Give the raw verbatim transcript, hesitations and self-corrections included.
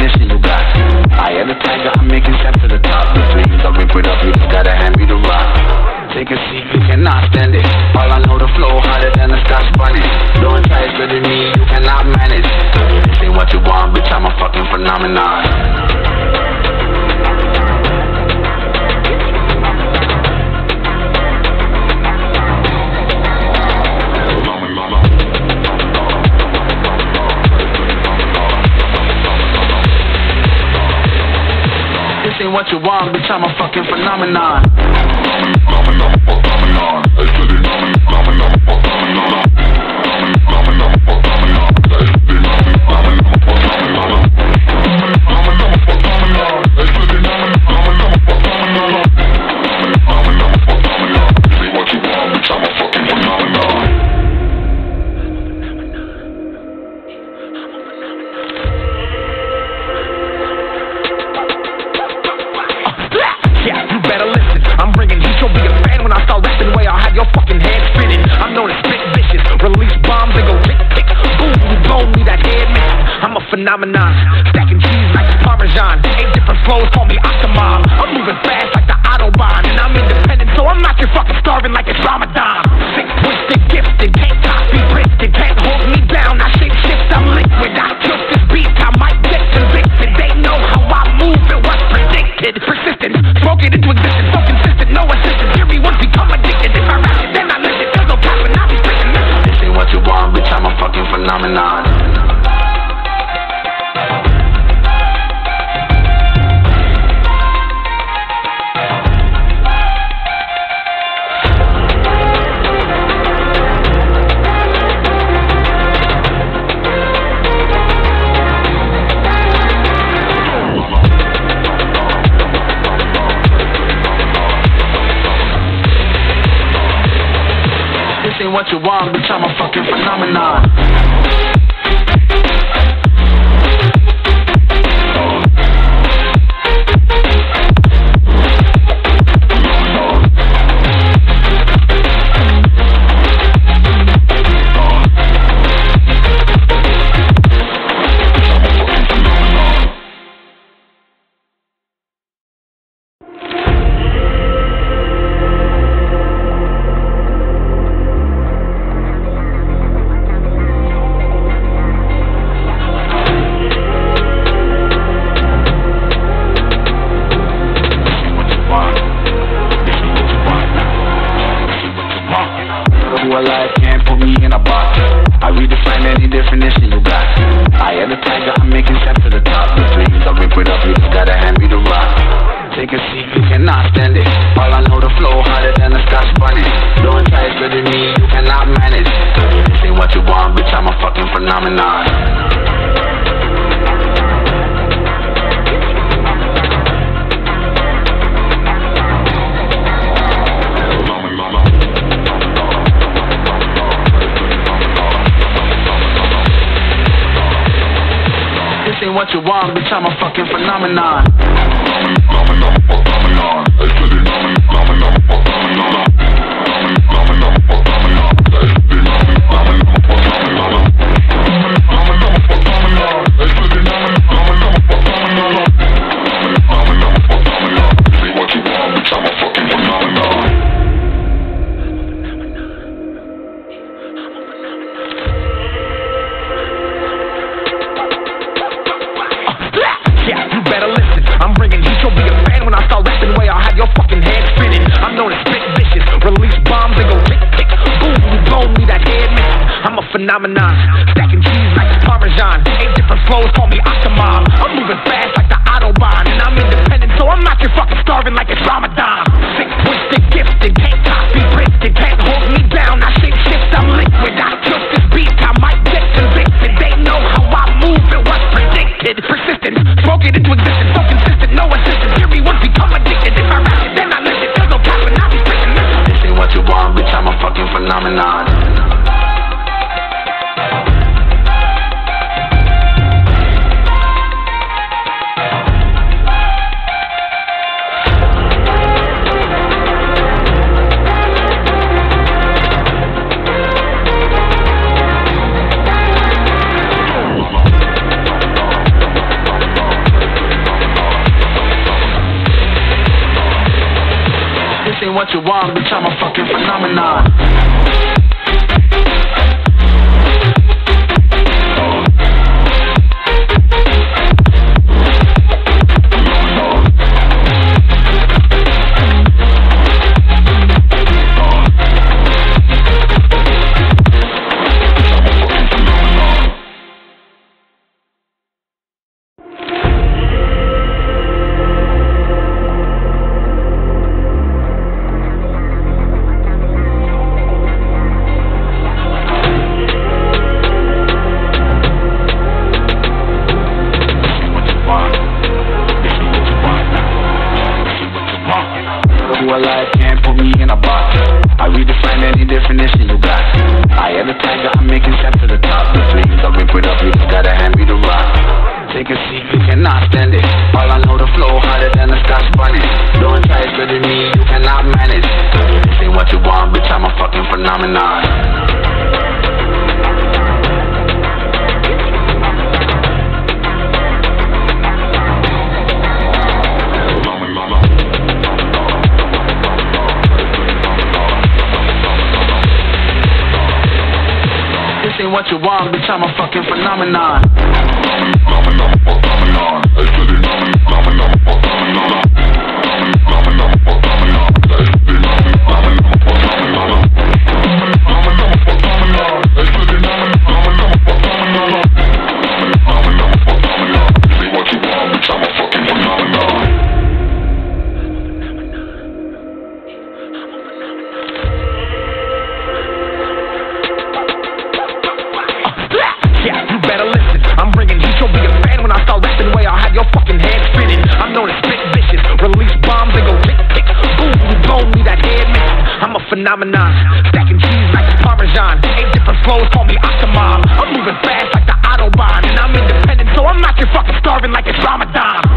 definition you got. I am the tiger, I'm making steps to the top. Please, I'll rip it up, you gotta hand me the rock. Take a seat, you cannot stand it. All I know, the flow harder than a Scotch bonnet. Don't try it better than me, you cannot manage. This ain't what you want, bitch, I'm a fucking phenomenon. This ain't what you want, bitch, I'm a fucking phenomenon. Phenomenon, phenomenon, I said it, phenomenon, phenomenon. Phenomenon, phenomenon, I said it, phenomenon, phenomenon. Phenomenon, phenomenon, I said it, phenomenon, phenomenon. Phenomenon, phenomenon, this ain't what you want, bitch, I'm a fucking phenomenon. Phenomenon, stacking cheese like Parmesan. Eight different flows, call me Octomom. I'm moving fast like the Autobahn, and I'm independent, so I'm not your fucking starving like it's Ramadan. Sick, twisted, gifted, can't copy, printed, can't hold me down. I shape shift, I'm liquid. I trust this beat, I might get convicted. They know how I move, it was predicted. Persistent, spoke it into existence, so consistent, no assistance. Hear me once become addicted. If I rap it, then I live it. There's no cap, and I'll be freaking missing. This ain't what you want, bitch, I'm a fucking phenomenon. What you want, bitch, I'm a fucking phenomenon. What you want, bitch, I'm a fucking phenomenon. Phenomenon, phenomenon, I said it, phenomenon, phenomenon. Phenomenon, phenomenon, I said it, phenomenon, phenomenon. Phenomenon, phenomenon, I said it, phenomenon, phenomenon. Phenomenon, phenomenon, say what you want, bitch, I'm a fucking phenomenon. Phenomenon, stacking cheese like Parmesan. Eight different flows, call me Octomom. I'm moving fast like the Autobahn, and I'm independent, so I'm not your fucking starving like it's Ramadan. Sick, twisted, gifted, can't copy, printed, can't hold me down. I shape shift, I'm liquid. I trust this beat, I might get convicted. They know how I move, it was predicted. Persistent, spoke it into existence, so consistent, no assistance. Hear me once become addicted. If I rap it, then I live it. There's no cap, and I'll be freaking missing. This ain't what you want, bitch, I'm a fucking phenomenon. what you want, bitch, I'm a fucking phenomenon. What you want, bitch, I'm a fucking phenomenon. Phenomenon, phenomenon, phenomenon, phenomenon, phenomenon, phenomenon, phenomenon, what you want, bitch, I'm a fucking phenomenon. Phenomenon, stacking cheese like Parmesan. Eight different flows, call me Octomom. I'm moving fast like the Autobahn, and I'm independent, so I'm not your fucking starving like it's Ramadan.